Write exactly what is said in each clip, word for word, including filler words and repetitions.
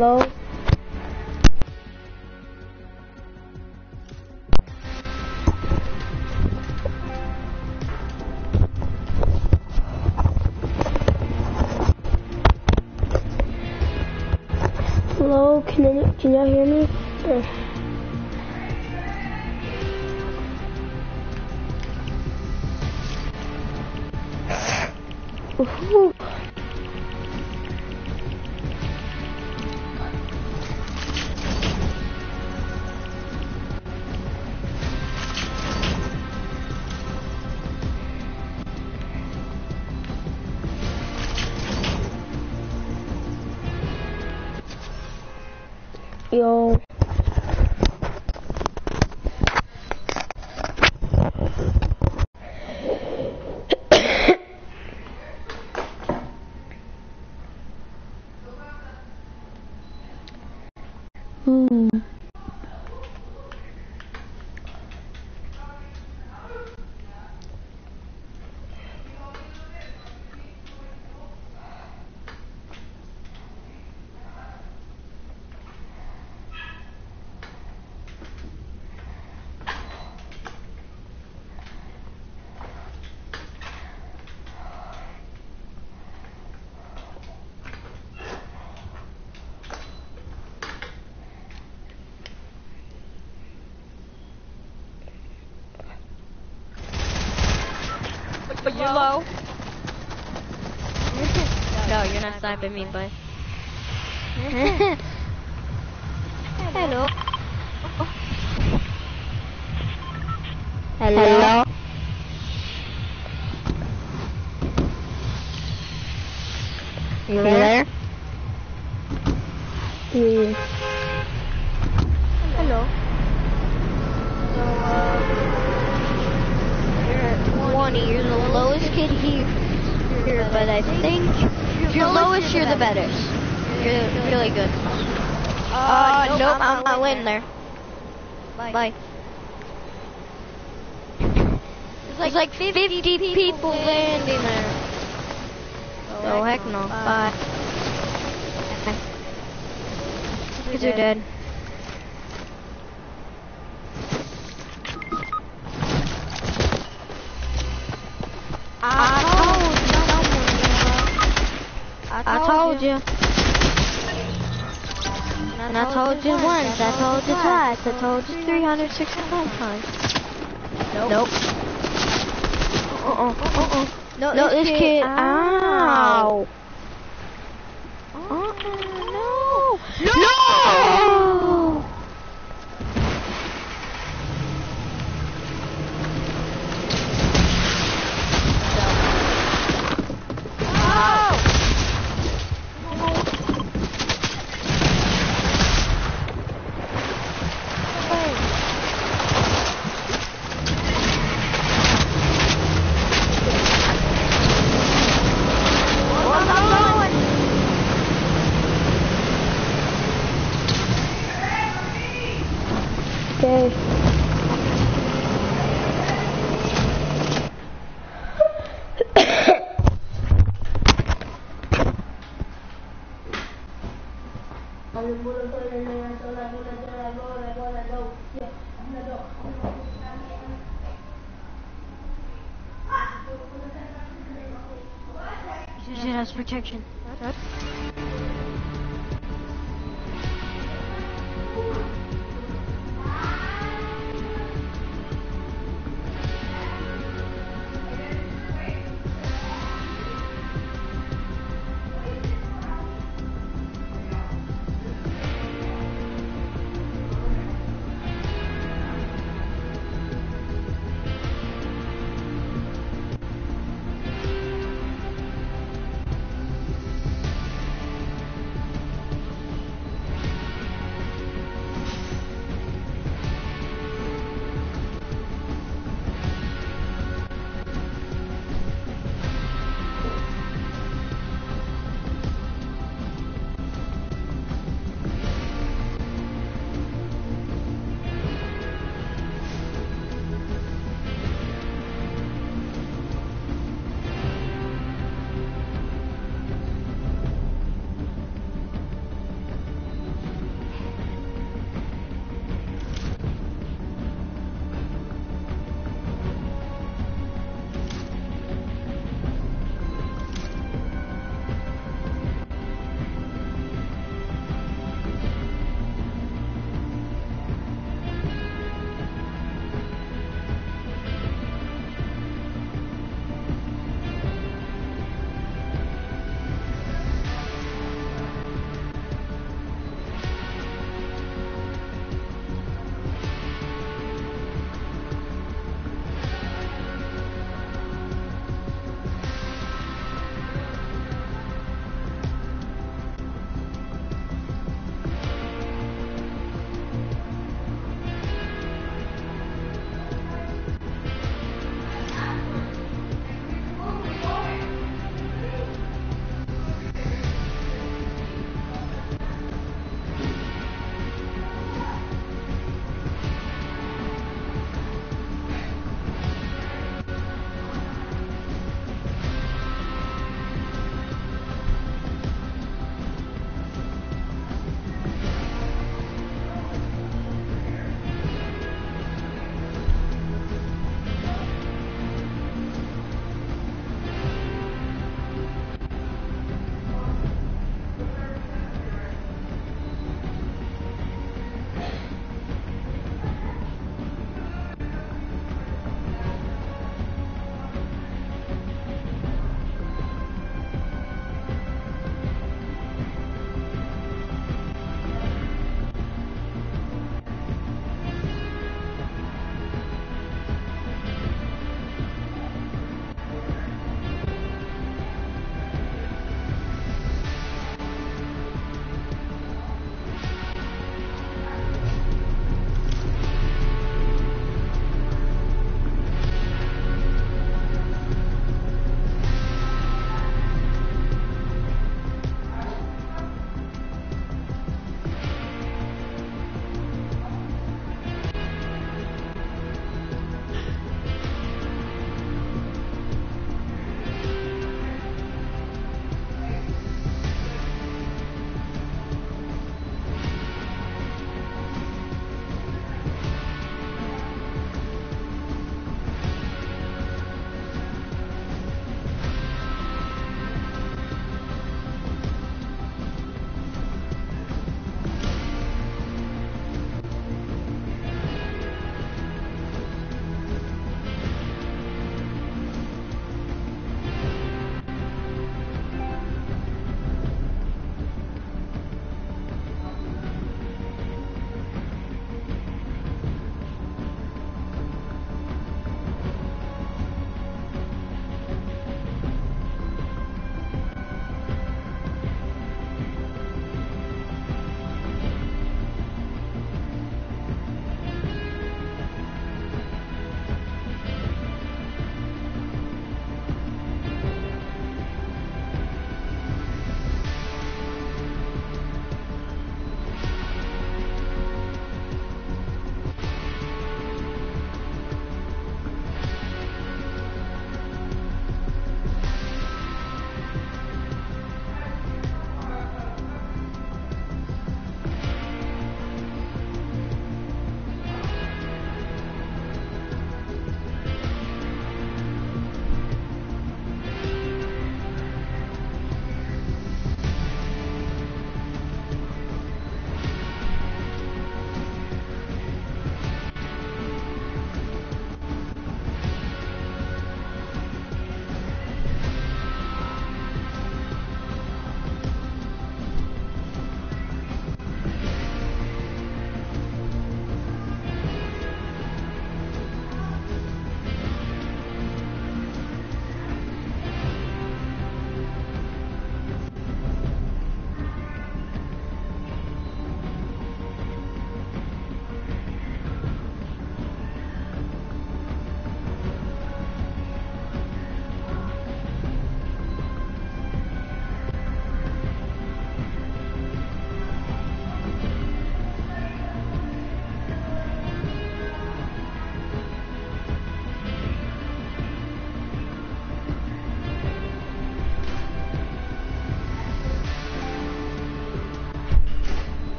Hello? Hello, can any, can y'all hear me? Or... Woohoo! Yo. Hmm. But you're low. No, you're not sniping me, but. Hello. Hello? You there? Yeah. Hello. So, uh, you're twenty. You're the lowest kid here, here, but I think if you're lowest, you're the better. You're really good. Uh, nope, I'm not landing there. Bye. There's like fifty people landing there. Oh, heck no. Bye. Because you're dead. I told you. And I told you once, I told you twice, I told you three hundred sixty-five times. Nope. Uh-uh, uh-uh. No, no, this kid, ow. Uh-uh, no. No! Okay. It has protection. What?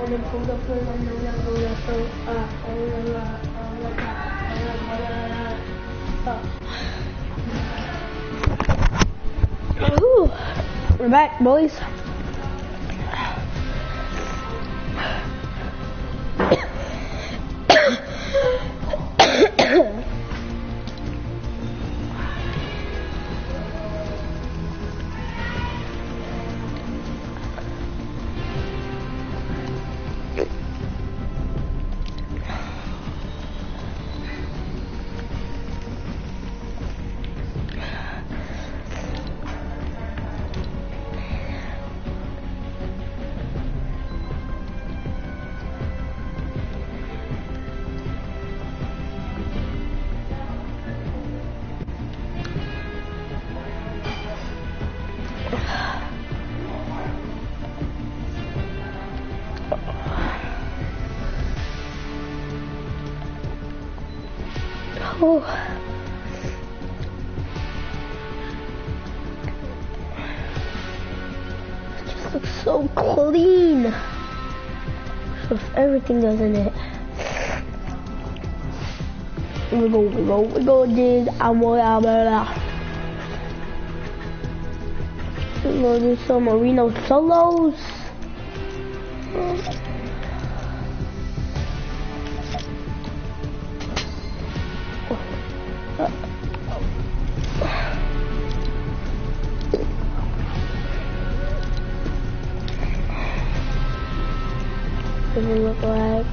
Ooh, we're back, boys. Oh. It just looks so clean. With everything that's in it. We go, we go, we go, dig. I'm blah, blah, blah. We're gonna do some Marino solos. Doesn't look like.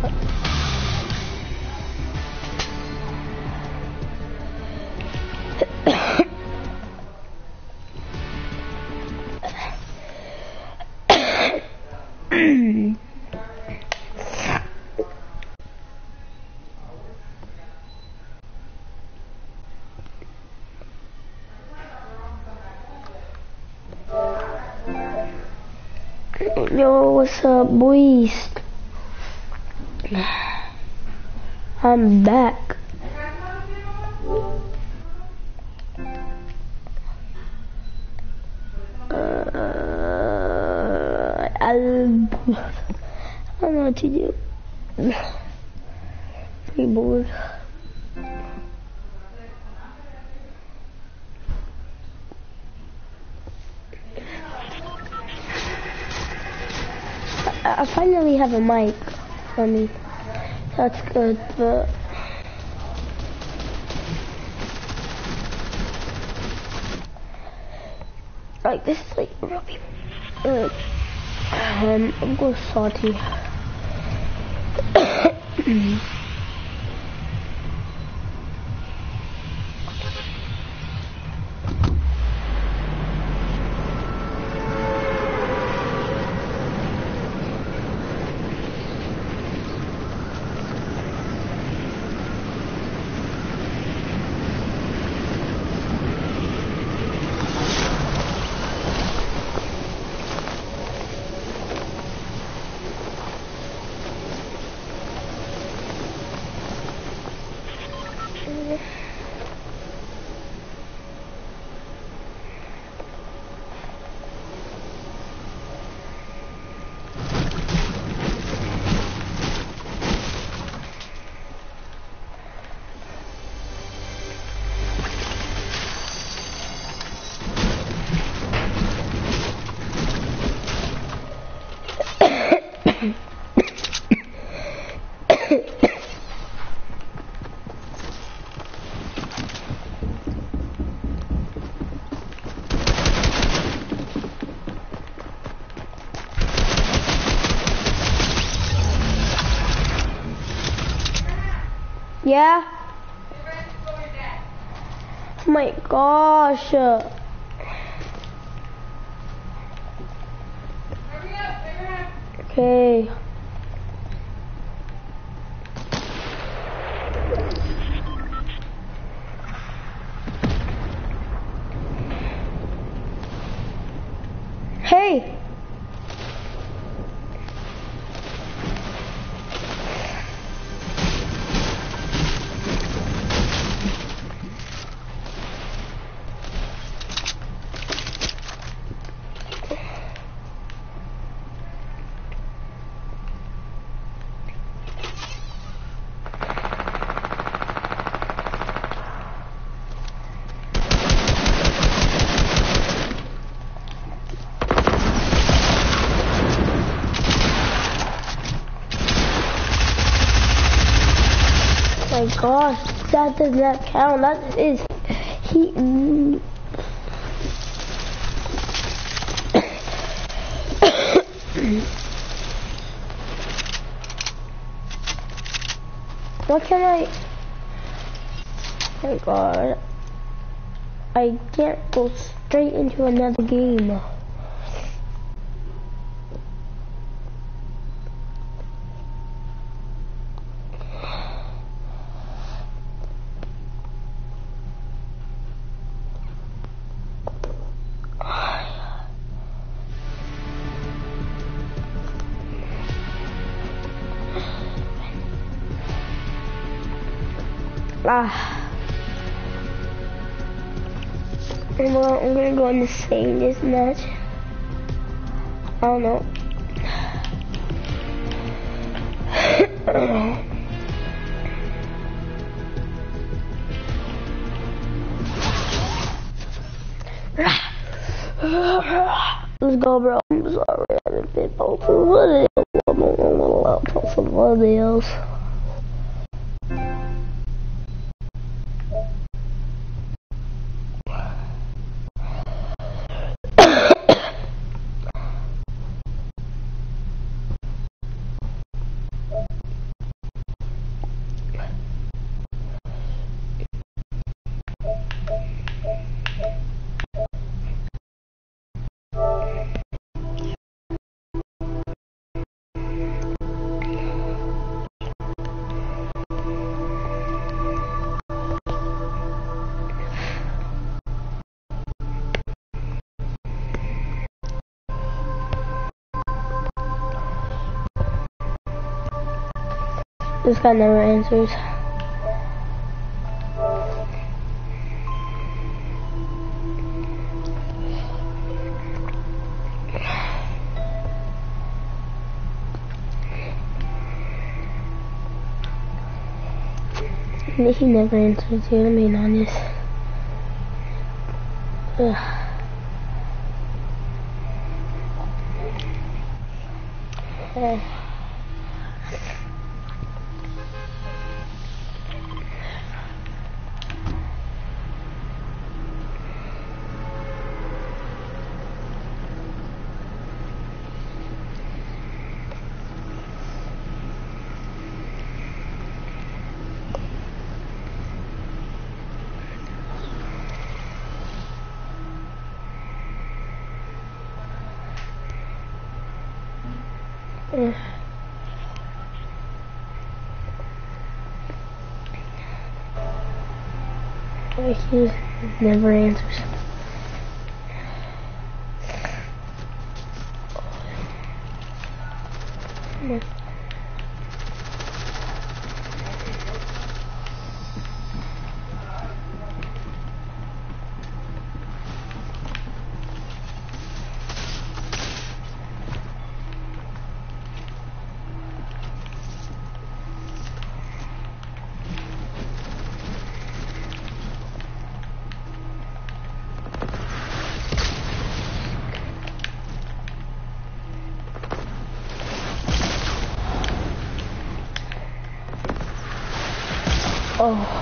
Yo, what's up, boys? I'm back. Uh, I, I don't know what to do. Pretty bored. I finally have a mic for me. That's good, but like this is like real people. Uh, um, I'm going salty. Yeah? Oh my gosh. Okay. Hey. my gosh, that does not count. That is he. Mm. What can I? Oh my god, I can't go straight into another game. Ah. Well, I'm gonna go on the same this match. I don't know. Let's go, bro. I'm sorry, I haven't been posting videos. I'm gonna post some videos. This guy never answers. He never answers here, to be honest. Ugh. Uh. Uh. He never answers. Yeah. Oh.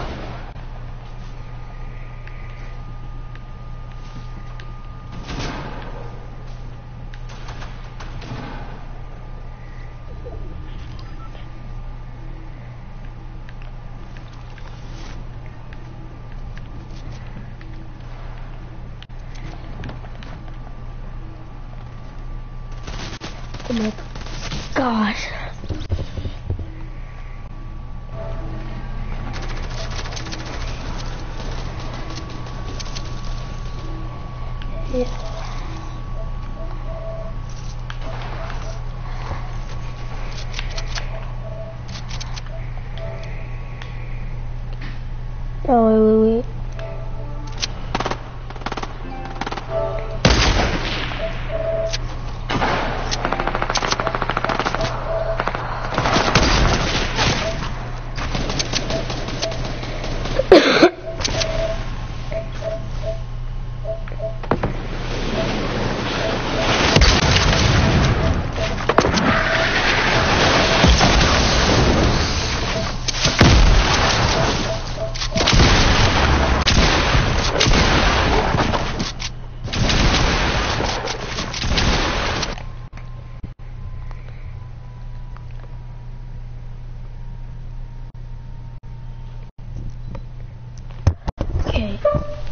Oh my gosh. Yeah. Oh, wait, wait, wait. Okay.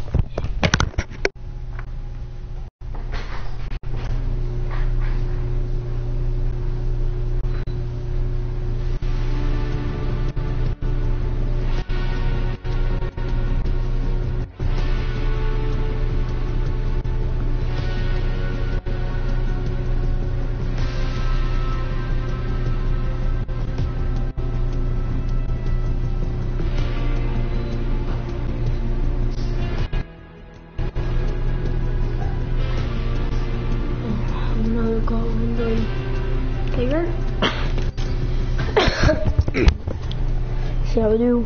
See how we do.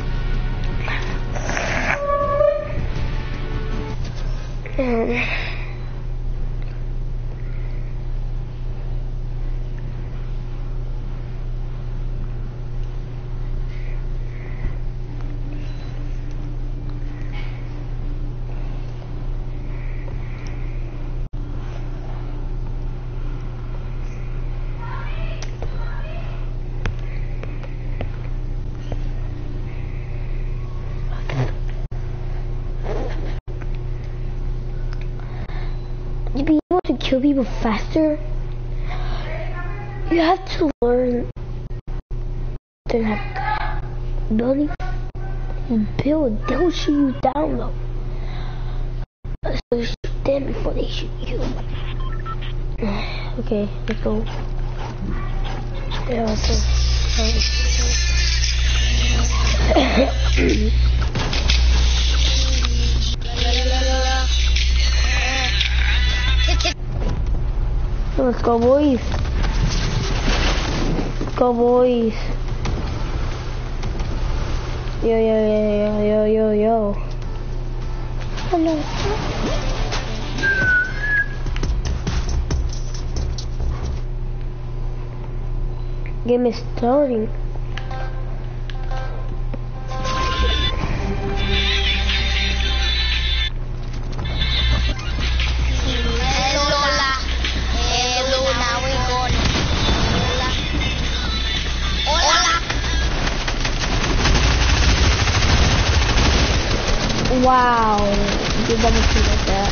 Um, to be able to kill people faster, you have to learn the like, ability to build. They'll shoot you down though. So you shoot them before they shoot you. Okay, let's go. Yeah, let's go. Let's go, boys. Let's go, boys. Yo, yo, yo, yo, yo, yo. Hello. Game is starting. Wow, you double kill like that.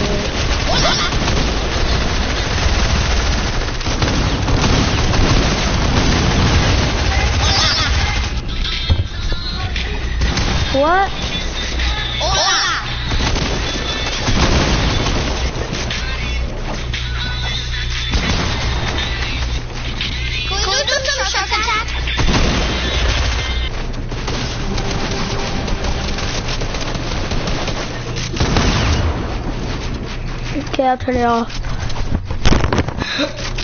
What? Hola. Can we do some shark attack? Okay, I'll turn it off.